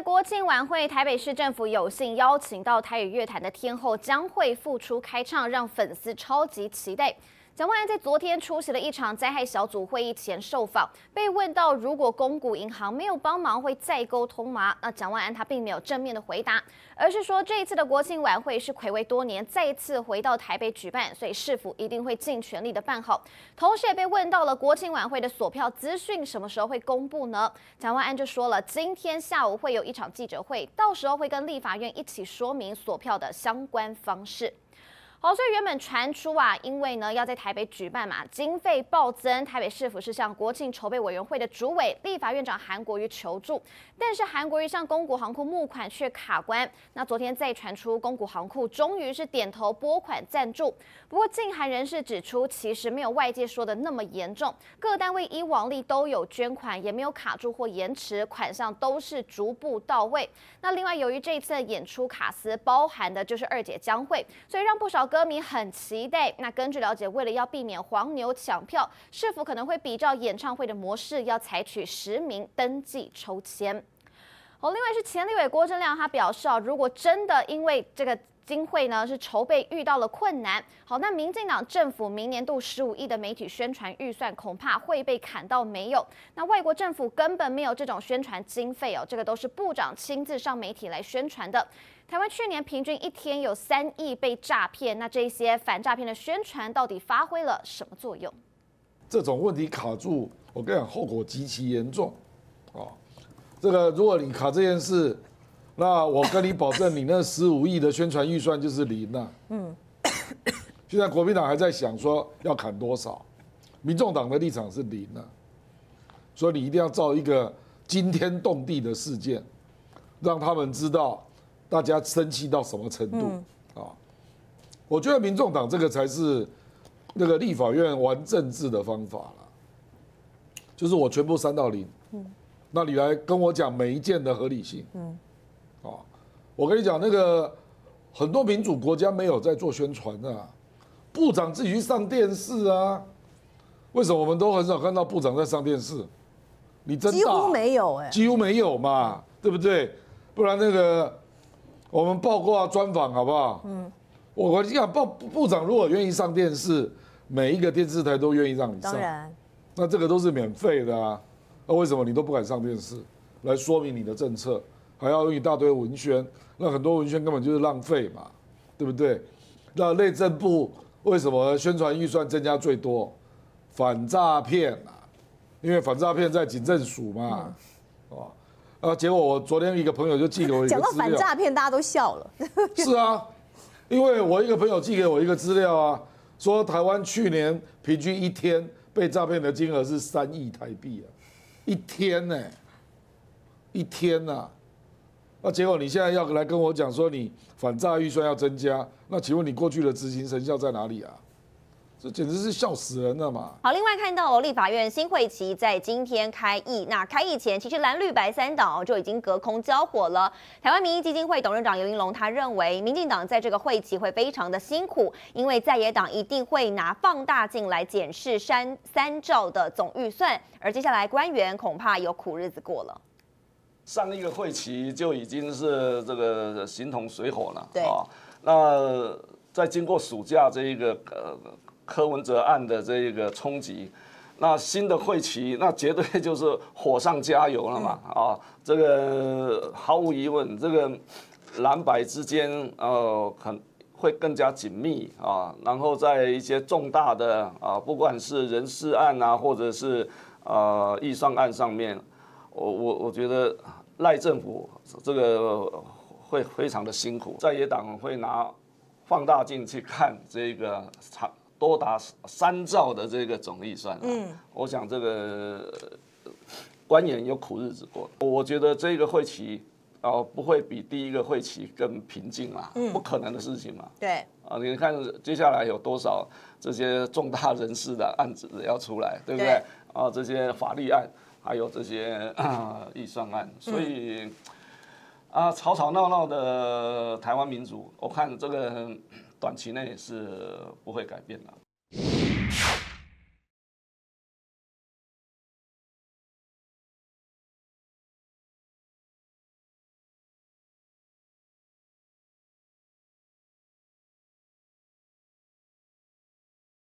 国庆晚会，台北市政府有幸邀请到台语乐坛的天后江蕙复出开唱，让粉丝超级期待。蒋万安在昨天出席了一场灾害小组会议前受访，被问到如果公股银行没有帮忙会再沟通吗？那蒋万安他并没有正面的回答，而是说这一次的国庆晚会是睽违多年再次回到台北举办，所以市府一定会尽全力的办好。同时也被问到了国庆晚会的索票资讯什么时候会公布呢？蒋万安就说了，今天下午会有一场记者会，到时候会跟立法院一起说明索票的相关方式。好，所以原本传出因为呢要在台北举办嘛，经费暴增，台北市府是向国庆筹备委员会的主委立法院长韩国瑜求助，但是韩国瑜向公股行库募款却卡关。那昨天再传出公股行库终于是点头拨款赞助，不过近韩人士指出，其实没有外界说的那么严重，各单位依往例都有捐款，也没有卡住或延迟，款项都是逐步到位。那另外由于这一次的演出卡司包含的就是二姐江蕙，所以让不少歌迷很期待。那根据了解，为了要避免黄牛抢票，市府可能会比照演唱会的模式，要采取实名登记抽签。另外是前立委郭正亮，他表示如果真的因为这个经费呢是筹备遇到了困难，那民进党政府明年度15亿的媒体宣传预算恐怕会被砍到没有。那外国政府根本没有这种宣传经费这个都是部长亲自上媒体来宣传的。台湾去年平均一天有3亿被诈骗，那这些反诈骗的宣传到底发挥了什么作用？ 这种问题卡住，我跟你讲，后果极其严重这个如果你卡这件事，那我跟你保证，你那15亿的宣传预算就是零了。现在国民党还在想说要砍多少，民众党的立场是零了，所以你一定要造一个惊天动地的事件，让他们知道大家生气到什么程度我觉得民众党这个才是那个立法院玩政治的方法了，就是我全部删到零。那你来跟我讲每一件的合理性。我跟你讲，那个很多民主国家没有在做宣传部长自己去上电视为什么我们都很少看到部长在上电视？你真大几乎没有几乎没有嘛，对不对？不然那个我们报过专访好不好？我跟你讲，部长如果愿意上电视，每一个电视台都愿意让你上。 当然， 那这个都是免费的那为什么你都不敢上电视来说明你的政策，还要用一大堆文宣？那很多文宣根本就是浪费嘛，对不对？那内政部为什么宣传预算增加最多？反诈骗因为反诈骗在警政署嘛，结果我昨天一个朋友就寄给我一个资料， 讲到反诈骗，大家都笑了。 是因为我一个朋友寄给我一个资料说台湾去年平均一天被诈骗的金额是3亿台币一天一天那结果你现在要来跟我讲说你反诈预算要增加，那请问你过去的执行成效在哪里这简直是笑死人了嘛！ 好，另外看到立法院新会期在今天开议，那开议前，其实蓝绿白3党就已经隔空交火了。台湾民意基金会董事长游盈隆他认为，民进党在这个会期会非常的辛苦，因为在野党一定会拿放大镜来检视3兆的总预算，而接下来官员恐怕有苦日子过了。 上一个会期就已经是这个形同水火了， 对那在经过暑假这一个柯文哲案的这一个冲击，那新的会期那绝对就是火上加油了嘛这个毫无疑问，这个蓝白之间会更加紧密然后在一些重大的不管是人事案或者是预算案上面，我觉得赖政府这个会非常的辛苦，在野党会拿放大镜去看这个多达3兆的这个总预算我想这个官员有苦日子过。我觉得这个会期不会比第一个会期更平静不可能的事情嘛。 对你看接下来有多少这些重大人事的案子要出来，对不对？这些法律案，还有这些预算案，所以吵吵闹闹的台湾民主，我看这个短期内是不会改变的。